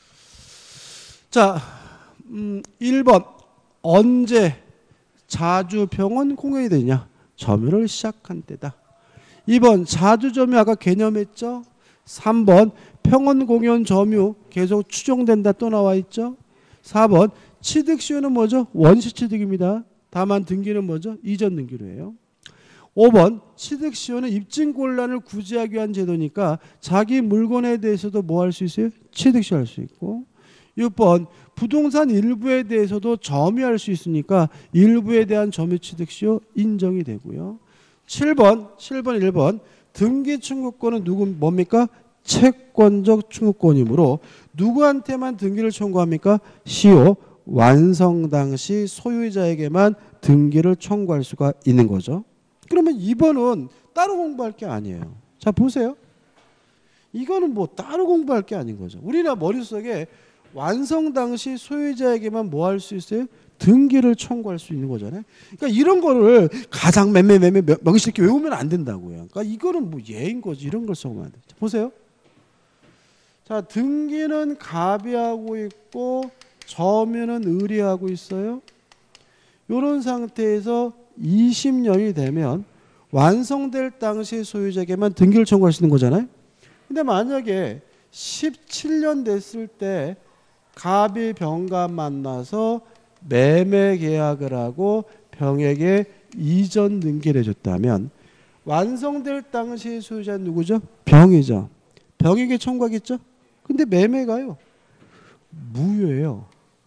자, 1번 언제 자주평은 공연이 되냐? 점유를 시작한 때다. 2번 자주점유 아까 개념했죠? 3번 평원공연 점유 계속 추정된다 또 나와 있죠? 4번 취득시효는 뭐죠? 원시취득입니다. 다만 등기는 뭐죠? 이전 등기로 해요. 5번 취득시효는 입증곤란을 구제하기 위한 제도니까 자기 물건에 대해서도 뭐 할 수 있어요? 취득시효 할 수 있고. 6번 부동산 일부에 대해서도 점유할 수 있으니까 일부에 대한 점유 취득시효 인정이 되고요. 7번 1번 등기 청구권은 뭡니까? 채권적 청구권이므로 누구한테만 등기를 청구합니까? 시효 완성 당시 소유자에게만 등기를 청구할 수가 있는 거죠. 그러면 2번은 따로 공부할 게 아니에요. 자, 보세요. 이거는 뭐 따로 공부할 게 아닌 거죠. 우리나 머릿속에 완성 당시 소유자에게만 뭐 할 수 있어요? 등기를 청구할 수 있는 거잖아요. 그러니까 이런 거를 가장 명시 이렇게 외우면 안 된다고요. 그러니까 이거는 뭐 예인 거지. 이런 걸 써오면 안 돼. 자, 보세요. 자, 등기는 갑이 하고 있고 점유는 을이 하고 있어요. 이런 상태에서 20년이 되면 완성될 당시 소유자에게만 등기를 청구할 수 있는 거잖아요. 근데 만약에 17년 됐을 때 갑이 병과 만나서 매매 계약을 하고 병에게 이전 등기를 해줬다면 완성될 당시 소유자는 누구죠? 병이죠. 병에게 청구하겠죠? 근데 매매가요 무효예요.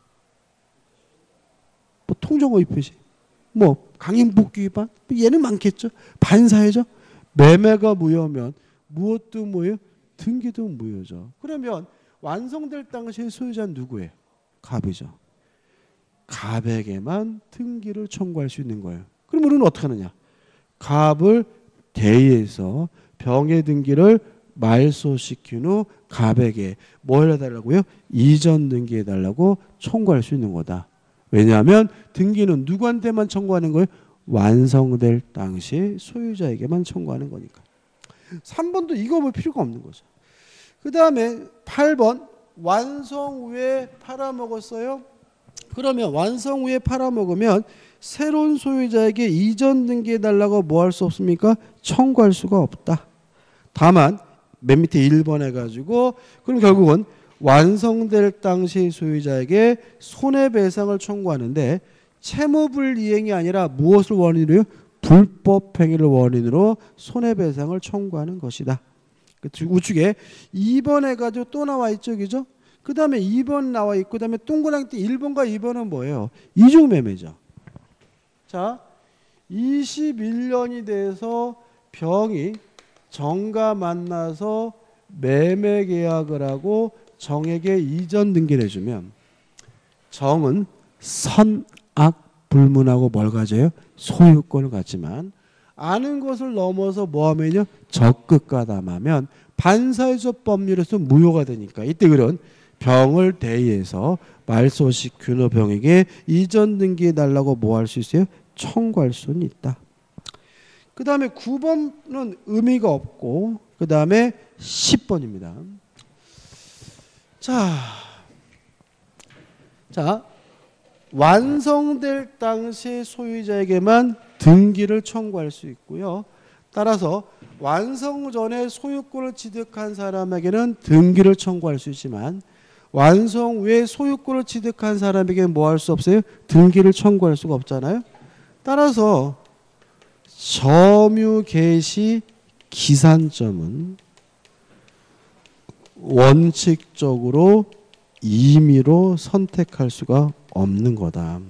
뭐 통정허위 표시, 뭐 강행복귀 위반, 얘는 많겠죠. 반사회죠. 매매가 무효면 무엇도 무효, 등기도 무효죠. 그러면 완성될 당시의 소유자는 누구예요? 갑이죠. 갑에게만 등기를 청구할 수 있는 거예요. 그럼 우리는 어떻게 하느냐? 갑을 대의해서 병의 등기를 말소시킨 후 갑에게 뭘 해달라고요? 이전 등기해달라고 청구할 수 있는 거다. 왜냐하면 등기는 누구한테만 청구하는 거예요? 완성될 당시 소유자에게만 청구하는 거니까. 3번도 이거 볼 필요가 없는 거죠. 그 다음에 8번 완성 후에 팔아먹었어요. 그러면 완성 후에 팔아먹으면 새로운 소유자에게 이전 등기해달라고 뭐 할 수 없습니까? 청구할 수가 없다. 다만 맨 밑에 1번 해가지고 그럼 결국은 완성될 당시 소유자에게 손해배상을 청구하는데 채무불이행이 아니라 무엇을 원인으로요? 불법행위를 원인으로 손해배상을 청구하는 것이다. 우측에 2번 해가지고 또 나와 있죠, 그죠? 그 다음에 2번 나와 있고, 그 다음에 동그랑땡 1번과 2번은 뭐예요? 이중매매죠. 자, 21년이 돼서 병이 정과 만나서 매매 계약을 하고 정에게 이전 등기를 해주면 정은 선악불문하고 뭘 가져요? 소유권을 갖지만 아는 것을 넘어서 뭐하면요? 적극가담하면 반사회적 법률에서 무효가 되니까 이때 그런 병을 대의해서 말소시킨 후 병에게 이전 등기해달라고 뭐 할 수 있어요? 청구할 수는 있다. 그 다음에 9번은 의미가 없고 그 다음에 10번입니다. 자, 완성될 당시 소유자에게만 등기를 청구할 수 있고요. 따라서 완성 전에 소유권을 취득한 사람에게는 등기를 청구할 수 있지만 완성 후에 소유권을 취득한 사람에게는 뭐 할 수 없어요? 등기를 청구할 수가 없잖아요. 따라서 점유 개시 기산점은 원칙적으로 임의로 선택할 수가 없는 거다.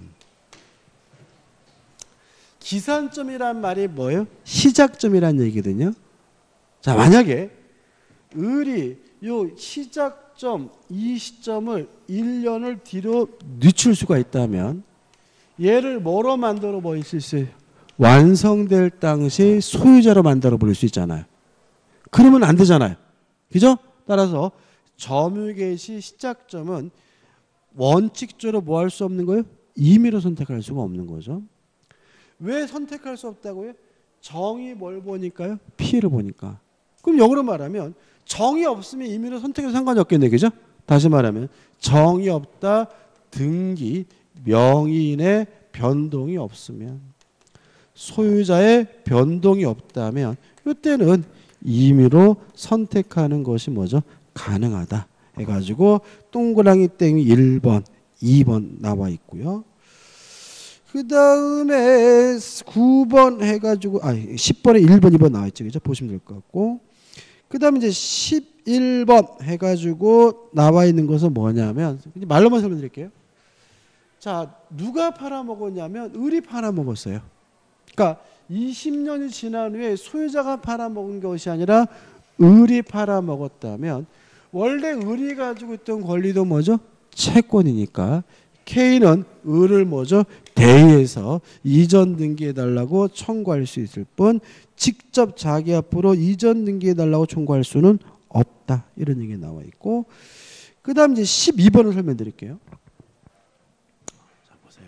기산점이란 말이 뭐예요? 시작점이란 얘기거든요. 자, 만약에 을이 요 시작점 이 시점을 1년을 뒤로 늦출 수가 있다면 얘를 뭐로 만들어 버릴 수 있어요? 완성될 당시 소유자로 만들어 버릴 수 있잖아요. 그러면 안 되잖아요. 그죠? 따라서 점유 개시 시작점은 원칙적으로 뭐 할 수 없는 거예요? 임의로 선택할 수가 없는 거죠. 왜 선택할 수 없다고요? 정이 뭘 보니까요? 피해를 보니까. 그럼 역으로 말하면 정이 없으면 임의로 선택해도 상관이 없겠네. 그죠? 다시 말하면 정이 없다. 등기 명의인의 변동이 없으면, 소유자의 변동이 없다면 이때는 임의로 선택하는 것이 뭐죠? 가능하다 해가지고 동그라미 땡이 1번 2번 나와 있고요. 그 다음에 9번 해가지고 10번에 1번 2번 나와 있죠. 그죠? 보시면 될 것 같고, 그 다음에 이제 11번 해가지고 나와 있는 것은 뭐냐면, 말로만 설명드릴게요. 자, 누가 팔아먹었냐면 을이 팔아먹었어요. 그러니까 20년이 지난 후에 소유자가 팔아먹은 것이 아니라 을이 팔아먹었다면, 원래 을이 가지고 있던 권리도 뭐죠? 채권이니까 K는 을을 뭐죠? 대의해서 이전 등기해달라고 청구할 수 있을 뿐 직접 자기 앞으로 이전 등기해달라고 청구할 수는 없다. 이런 얘기 나와 있고, 그 다음 이제 12번을 설명드릴게요. 자, 보세요.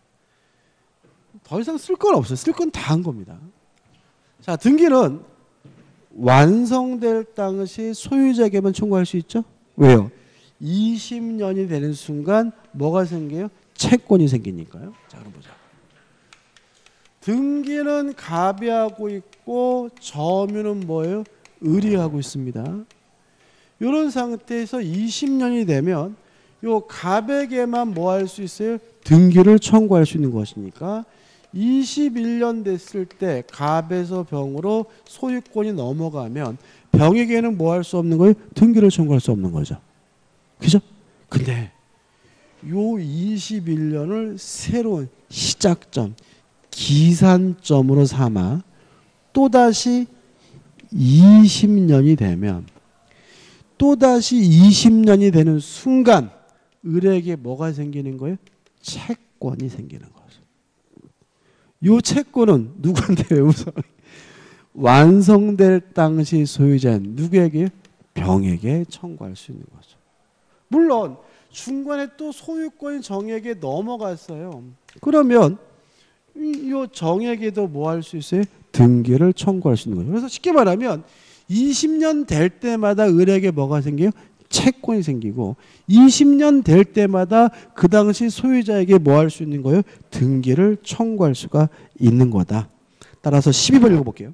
더 이상 쓸 건 없어요. 쓸 건 다 한 겁니다. 자, 등기는 완성될 당시 소유자에게만 청구할 수 있죠. 왜요? 20년이 되는 순간 뭐가 생겨요? 채권이 생기니까요. 자, 그럼 보자. 등기는 갑이 하고 있고 점유는 뭐예요? 을이 하고 있습니다. 이런 상태에서 20년이 되면 요 갑에게만 뭐 할 수 있어요? 등기를 청구할 수 있는 것이니까 21년 됐을 때 갑에서 병으로 소유권이 넘어가면 병에게는 뭐 할 수 없는 거예요? 등기를 청구할 수 없는 거죠. 그죠? 근데 요 21년을 새로운 시작점, 기산점으로 삼아 또다시 20년이 되면, 또다시 20년이 되는 순간 을에게 뭐가 생기는 거예요? 채권이 생기는 거죠. 요 채권은 누구한테요? 우선 완성될 당시 소유자는 누구에게? 병에게 청구할 수 있는 거죠. 물론 중간에 또 소유권이 정에게 넘어갔어요. 그러면 이 정에게도 뭐 할 수 있어요? 등기를 청구할 수 있는 거죠. 그래서 쉽게 말하면 20년 될 때마다 을에게 뭐가 생겨요? 채권이 생기고 20년 될 때마다 그 당시 소유자에게 뭐 할 수 있는 거예요? 등기를 청구할 수가 있는 거다. 따라서 12번 읽어볼게요.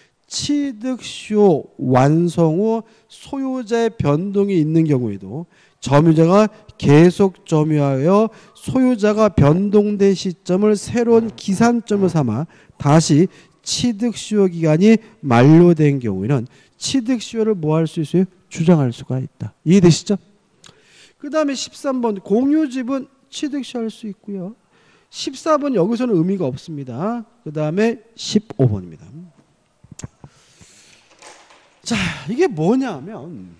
취득시효 완성 후 소유자의 변동이 있는 경우에도 점유자가 계속 점유하여 소유자가 변동된 시점을 새로운 기산점을 삼아 다시 취득시효 기간이 만료된 경우에는 취득시효를 뭐 할 수 있어요? 주장할 수가 있다. 이해되시죠? 그 다음에 13번 공유집은 취득시효 할 수 있고요. 14번 여기서는 의미가 없습니다. 그 다음에 15번입니다. 자, 이게 뭐냐면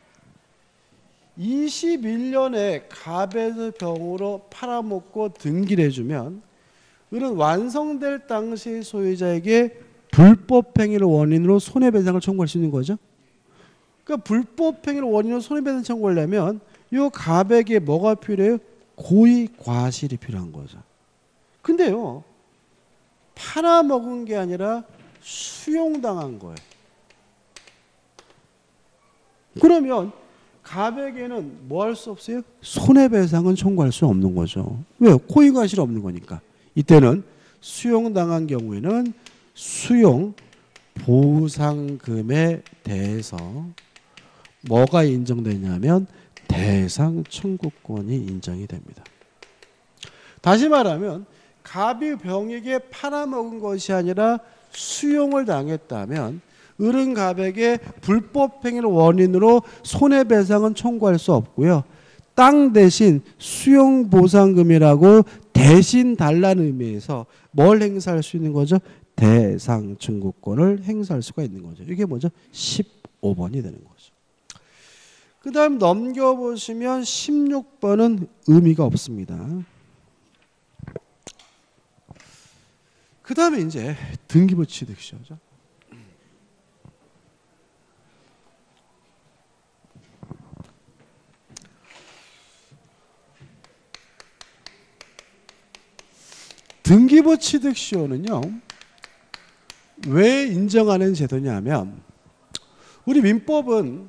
21년에 갑에서 병으로 팔아먹고 등기를 해주면 을은 완성될 당시 소유자에게 불법행위를 원인으로 손해배상을 청구할 수 있는 거죠. 그러니까 불법행위를 원인으로 손해배상 청구하려면 이 갑에게 뭐가 필요해요? 고의 과실이 필요한 거죠. 근데요, 팔아먹은 게 아니라 수용당한 거예요. 그러면 갑에게는 뭐 할 수 없어요? 손해배상은 청구할 수 없는 거죠. 왜요? 고의 과실이 없는 거니까. 이때는 수용당한 경우에는 수용 보상금에 대해서 뭐가 인정되냐면 대상 청구권이 인정이 됩니다. 다시 말하면 갑이 병에게 팔아먹은 것이 아니라 수용을 당했다면 을은 갑에게 불법행위를 원인으로 손해배상은 청구할 수 없고요. 땅 대신 수용보상금이라고 대신 달라는 의미에서 뭘 행사할 수 있는 거죠? 대상 청구권을 행사할 수가 있는 거죠. 이게 뭐죠? 15번이 되는 거죠. 그 다음 넘겨보시면 16번은 의미가 없습니다. 그 다음에 이제 등기부 취득시효죠. 등기부 취득시효는요, 왜 인정하는 제도냐면, 우리 민법은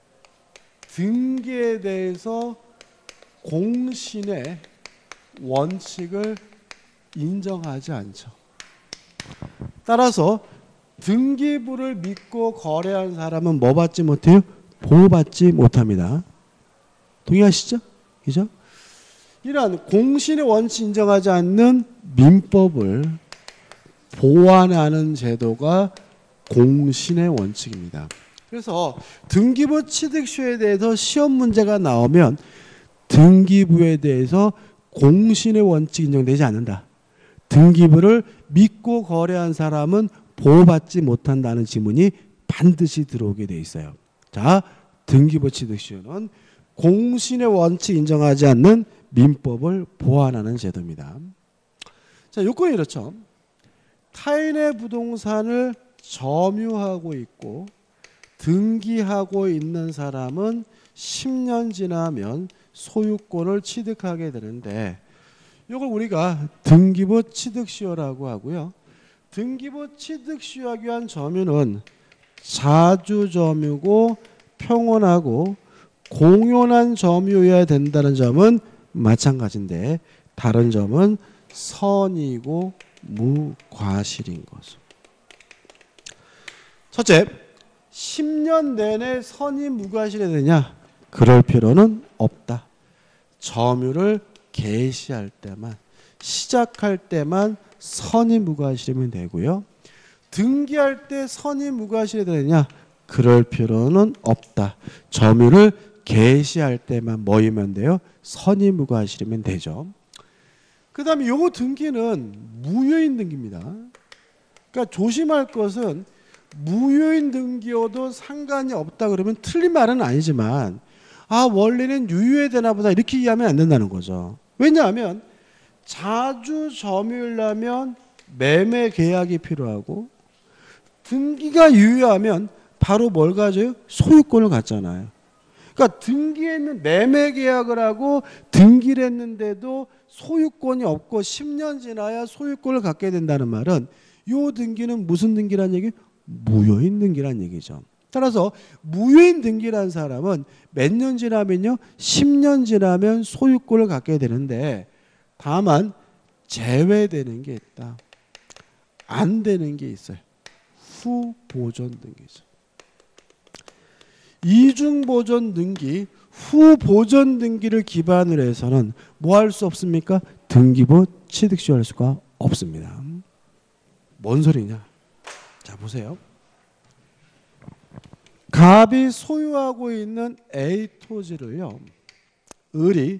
등기에 대해서 공신의 원칙을 인정하지 않죠. 따라서 등기부를 믿고 거래한 사람은 뭐 받지 못해요? 보호받지 못합니다. 동의하시죠? 그죠? 이러한 공신의 원칙 인정하지 않는 민법을 보완하는 제도가 공신의 원칙입니다. 그래서 등기부 취득시효에 대해서 시험 문제가 나오면 등기부에 대해서 공신의 원칙 인정되지 않는다. 등기부를 믿고 거래한 사람은 보호받지 못한다는 지문이 반드시 들어오게 돼 있어요. 자, 등기부 취득시효는 공신의 원칙 인정하지 않는 민법을 보완하는 제도입니다. 자, 요건이 이렇죠. 타인의 부동산을 점유하고 있고 등기하고 있는 사람은 10년 지나면 소유권을 취득하게 되는데, 이걸 우리가 등기부 취득시효라고 하고요. 등기부 취득시효하기 위한 점유는 자주점유고 평온하고 공연한 점유여야 된다는 점은 마찬가지인데, 다른 점은 선이고 무과실인 거죠. 첫째, 10년 내내 선이 무과실이 되냐? 그럴 필요는 없다. 점유를 개시할 때만, 시작할 때만 선이 무과실이면 되고요. 등기할 때 선이 무과실이 되냐? 그럴 필요는 없다. 점유를 개시할 때만 뭐이면 돼요? 선이 무과실이면 되죠. 그 다음에 요 등기는 무효인 등기입니다. 그러니까 조심할 것은, 무효인 등기여도 상관이 없다 그러면 틀린 말은 아니지만, 아, 원래는 유효해야 되나 보다 이렇게 이해하면 안 된다는 거죠. 왜냐하면 자주 점유하려면 매매 계약이 필요하고, 등기가 유효하면 바로 뭘 가져요? 소유권을 갖잖아요. 그러니까 등기에는 매매 계약을 하고 등기를 했는데도 소유권이 없고 10년 지나야 소유권을 갖게 된다는 말은, 이 등기는 무슨 등기란 얘기예요? 무효인 등기란 얘기죠. 따라서 무효인 등기란 사람은 몇 년 지나면요? 10년 지나면 소유권을 갖게 되는데, 다만 제외되는 게 있다. 안 되는 게 있어요. 후보존 등기죠. 이중보존 등기, 후보존 등기를 기반으로 해서는 뭐 할 수 없습니까? 등기부 취득시효 할 수가 없습니다. 뭔 소리냐? 자, 보세요. 갑이 소유하고 있는 A 토지를요, 을이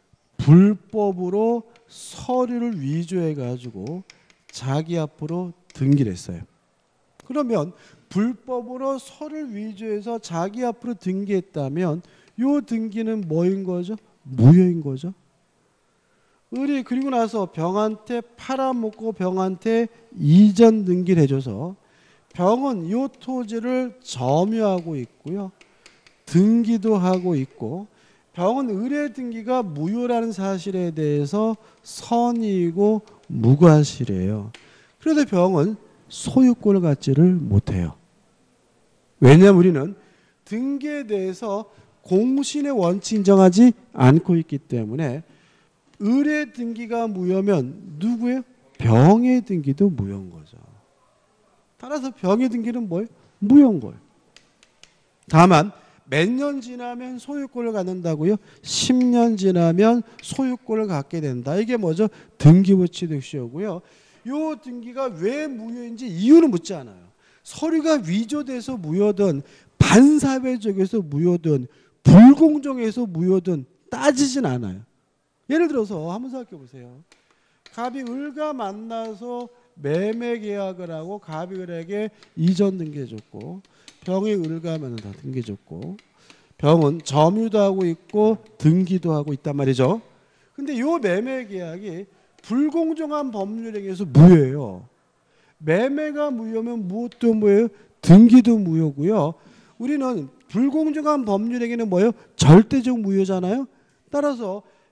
불법으로 서류를 위조해 가지고 자기 앞으로 등기를 했어요. 그러면 불법으로 서류를 위조해서 자기 앞으로 등기했다면 이 등기는 뭐인 거죠? 무효인 거죠. 을이 그리고 나서 병한테 팔아먹고 병한테 이전 등기를 해줘서 병은 이 토지를 점유하고 있고요, 등기도 하고 있고, 병은 을의 등기가 무효라는 사실에 대해서 선이고 무과실이에요. 그래도 병은 소유권을 갖지를 못해요. 왜냐하면 우리는 등기에 대해서 공신의 원칙 인정하지 않고 있기 때문에, 을의 등기가 무효면 누구예요? 병의 등기도 무효인 거죠. 따라서 병의 등기는 뭐예요? 무효인 거예요. 다만 몇 년 지나면 소유권을 갖는다고요? 10년 지나면 소유권을 갖게 된다. 이게 뭐죠? 등기부 취득시효고요. 이 등기가 왜 무효인지 이유는 묻지 않아요. 서류가 위조돼서 무효든 반사회적에서 무효든 불공정해서 무효든 따지진 않아요. 예를 들어서 한번 생각해 보세요. 갑이 을과 만나서 매매 계약을 하고 갑이 을에게 이전 등기해줬고, 병이 을과 만나서 등기해줬고, 병은 점유도 하고 있고 등기도 하고 있단 말이죠. 근데 이 매매 계약이 불공정한 법률에 의해서 무효예요. 매매가 무효면 무엇도 무효예요? 등기도 무효고요. 우리는 불공정한 법률에게는 뭐예요? 절대적 무효잖아요. 따라서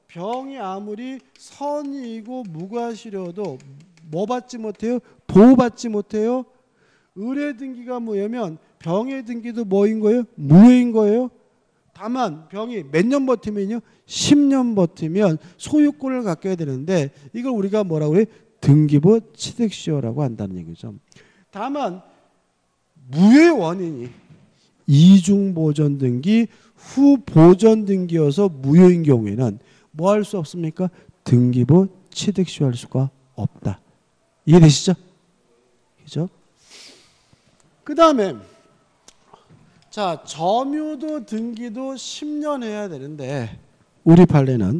병이 아무리 선이고 무과실여도 뭐 받지 못해요? 보호받지 못해요. 의뢰 등기가 뭐냐면 병의 등기도 뭐인 거예요? 무효인 거예요. 다만 병이 몇 년 버티면요? 10년 버티면 소유권을 갖게 되는데 이걸 우리가 뭐라고 그래? 등기부 취득시효라고 한다는 얘기죠. 다만 무효의 원인이 이중 보전 등기, 후 보전 등기여서 무효인 경우에는 뭐 할 수 없습니까? 등기부 취득시효할 수가 없다. 이해되시죠? 그죠? 그 다음에 자, 점유도 등기도 10년 해야 되는데 우리 판례는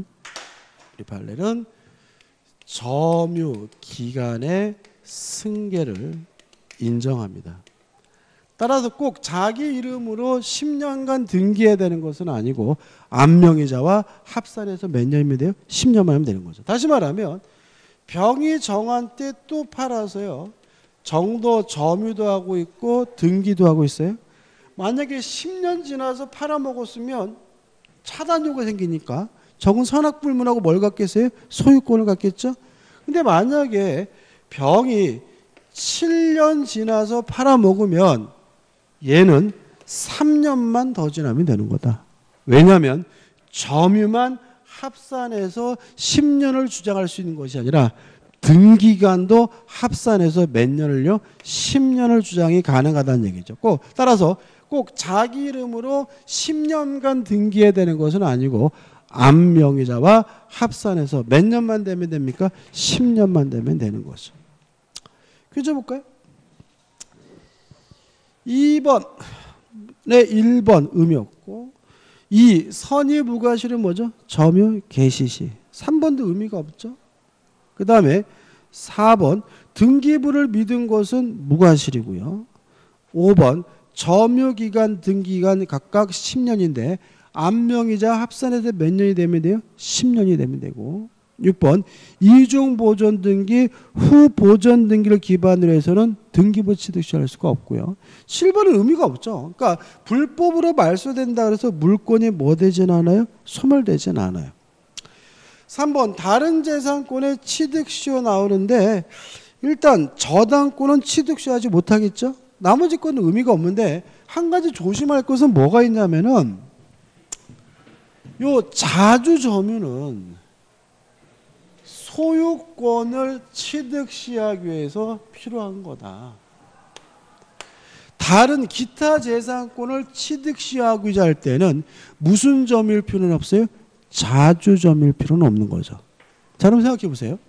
점유 기간의 승계를 인정합니다. 따라서 꼭 자기 이름으로 10년간 등기해야 되는 것은 아니고 암명의자와 합산해서 몇 년이면 돼요? 10년만 하면 되는 거죠. 다시 말하면 병이 정한 때 또 팔아서요. 정도 점유도 하고 있고 등기도 하고 있어요. 만약에 10년 지나서 팔아먹었으면 차단료가 생기니까 정은 선악불문하고 뭘 갖겠어요? 소유권을 갖겠죠. 근데 만약에 병이 7년 지나서 팔아먹으면 얘는 3년만 더 지나면 되는 거다. 왜냐하면 점유만 합산해서 10년을 주장할 수 있는 것이 아니라 등기간도 합산해서 몇 년을요? 10년을 주장이 가능하다는 얘기죠. 따라서 꼭 자기 이름으로 10년간 등기해야 되는 것은 아니고 암명의자와 합산해서 몇 년만 되면 됩니까? 10년만 되면 되는 거죠. 퀴즈볼까요? 2번에 1번 의미 없고 2. 선의 무과실은 뭐죠? 점유 개시시. 3번도 의미가 없죠. 그 다음에 4번 등기부를 믿은 것은 무과실이고요. 5번 점유기간 등기간 각각 10년인데 암명의자 합산해서 몇 년이 되면 돼요? 10년이 되면 되고 6번 이중 보존 등기 후 보존 등기를 기반으로 해서는 등기부 취득시할 수가 없고요. 7번은 의미가 없죠. 그러니까 불법으로 말소된다 그래서 물권이 뭐 되진 않아요? 소멸되진 않아요. 3번 다른 재산권의 취득시효 나오는데 일단 저당권은 취득시효하지 못하겠죠. 나머지 건은 의미가 없는데 한 가지 조심할 것은 뭐가 있냐면은 요 자주점유는 소유권을 취득시하기 위해서 필요한 거다. 다른 기타 재산권을 취득시하고자 할 때는 무슨 점일 필요는 없어요? 자주점일 필요는 없는 거죠. 자, 그럼 생각해 보세요.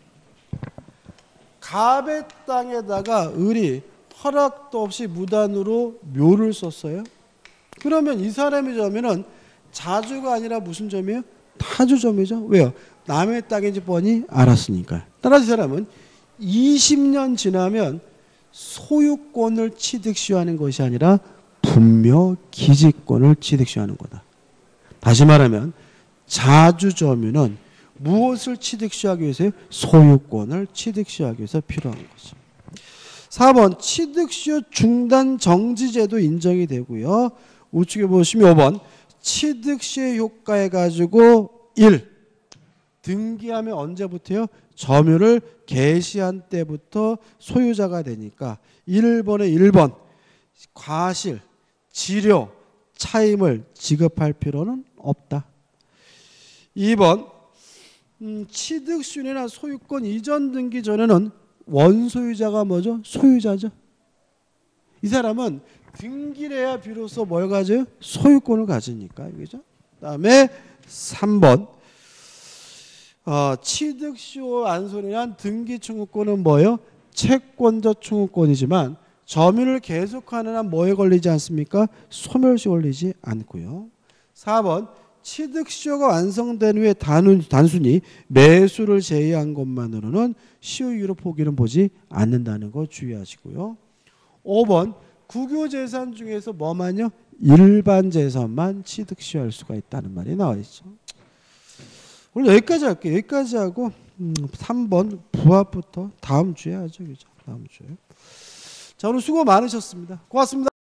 갑의 땅에다가 을이 허락도 없이 무단으로 묘를 썼어요. 그러면 이 사람의 점유는 자주가 아니라 무슨 점이에요? 타주점이죠. 왜요? 남의 땅인지 뻔히 알았으니까. 따라서 이 사람은 20년 지나면 소유권을 취득시하는 것이 아니라 분묘 기지권을 취득시하는 거다. 다시 말하면 자주점유는 무엇을 취득시하기 위해서요? 소유권을 취득시하기 위해서 필요한 거죠. 4번 취득시효 중단 정지제도 인정이 되고요. 우측에 보시면 5번 취득시효 효과해 가지고 1. 등기하면 언제부터요? 점유를 개시한 때부터 소유자가 되니까 1번에 1번 과실, 지료, 차임을 지급할 필요는 없다. 2번 취득시효나 소유권 이전 등기 전에는 원소유자가 뭐죠? 소유자죠. 이 사람은 등기를 해야 비로소 뭘 가져요? 소유권을 가지니까. 그죠? 그다음에 3번 취득시효 안손이란 등기 청구권은 뭐예요? 채권적 청구권이지만 점유를 계속하는 한 뭐에 걸리지 않습니까? 소멸시 걸리지 않고요. 4번 취득시효가 완성된 후에 단순히 매수를 제외한 것만으로는 시효유예 포기는 보지 않는다는 거 주의하시고요. 5번 국유재산 중에서 뭐만요? 일반 재산만 취득시효할 수가 있다는 말이 나와 있죠. 오늘 여기까지 할게요. 여기까지 하고 3번 부합부터 다음 주에 하죠. 그죠? 다음 주에. 자, 오늘 수고 많으셨습니다. 고맙습니다.